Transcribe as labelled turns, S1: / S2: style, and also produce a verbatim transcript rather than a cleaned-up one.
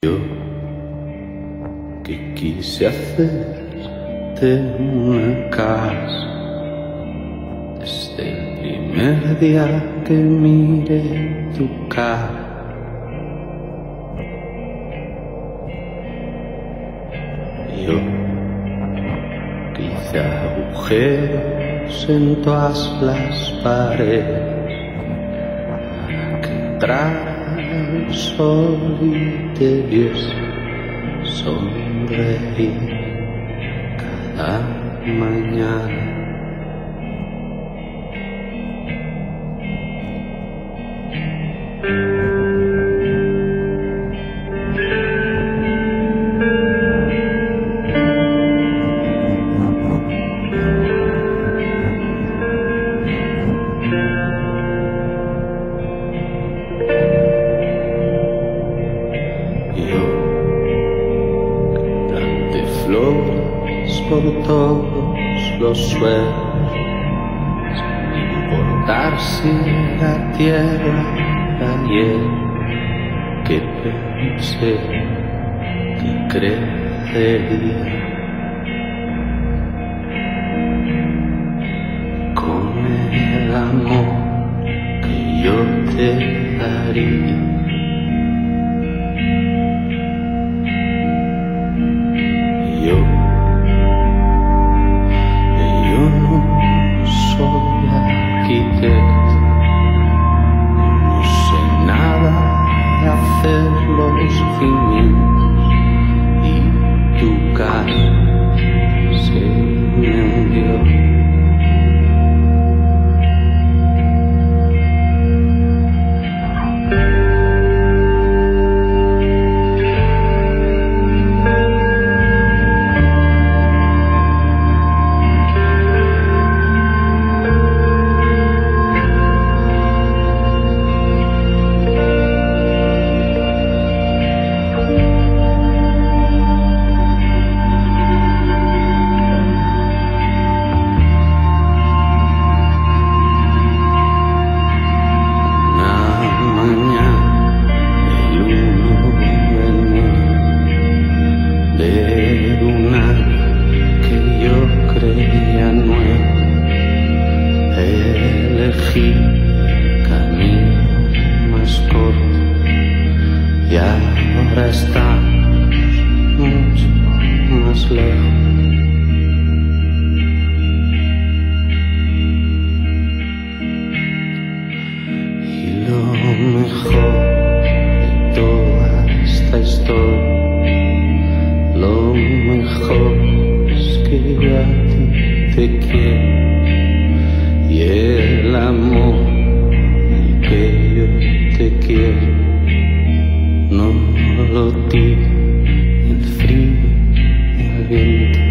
S1: Yo que quise hacerte una casa desde el primer día que miré tu cara. Yo que hice agujeros en todas las paredes para que entrara el sol y te viese sonreír cada mañana. Flores por todos los suelos, sin importar si la tierra ayer que pensé que crecería. Con el amor que yo te daría. Yo, yo no soy arquitecto, no sé nada de hacer los cimientos, y tu casa se me hundió. El camino más corto y ahora estamos mucho más lejos. Y lo mejor de toda esta historia, lo mejor es que yo a ti te quiero. Y el amor que yo te quiero no lo tira el frío ni el viento.